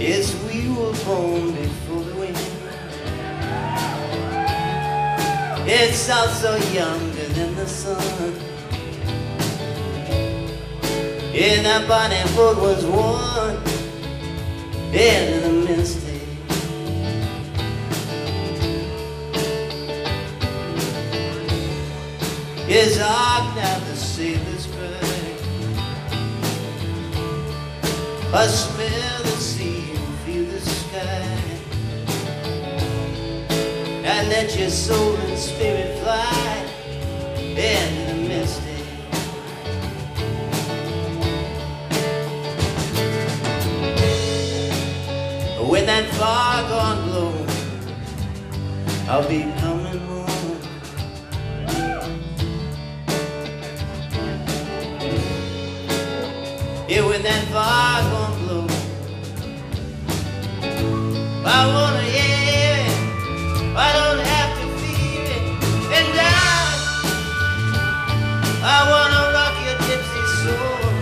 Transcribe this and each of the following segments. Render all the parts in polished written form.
Yes, we were born before the wind. It's also younger than the sun. Yeah, that body foot was one in a misty. Yes, I now the sailor's bird. I smell the sea and feel the sky, and let your soul and spirit fly into the misty. When that fog gone blow, I'll be coming home. Yeah, when that fog gone blow, I wanna hear it, I don't have to feel it. And I wanna rock your gypsy soul.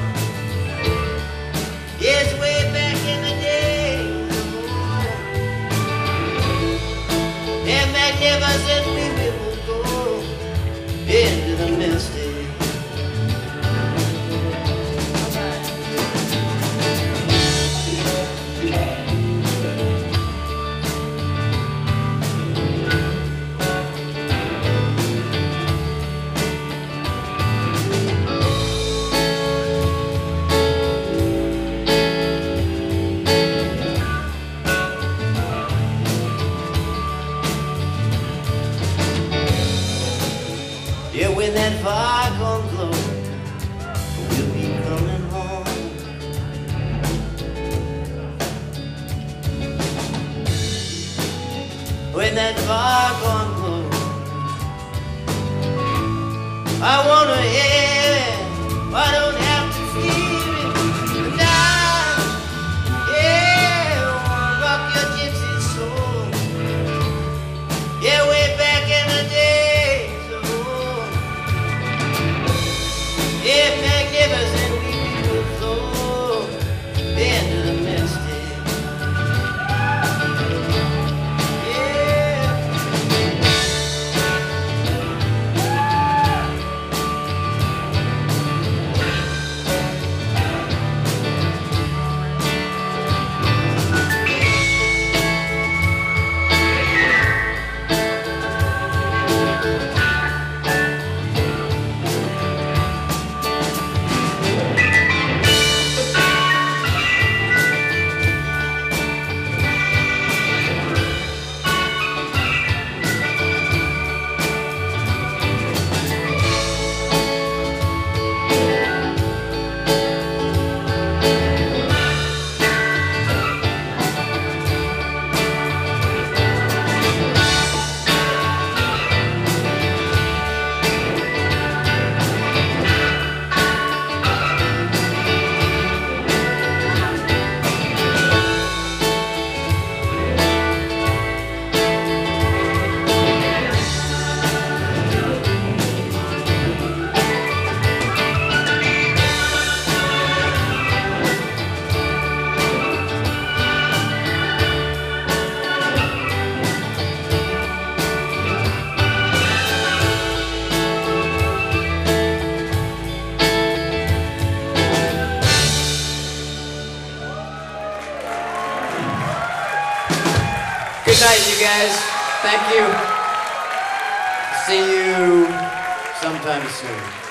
Yes, way back in the day. And magnificent we will go into the misty. Yeah, when that fire gon' blow, we'll be coming home. When that fire gon' blow, I wanna hear it, I don't have to feel it. And yeah, I wanna rock your gypsy soul. Yeah, way back in the day. Yeah, magnificent we will flow into the misty. Yeah. Good night, you guys. Thank you. See you sometime soon.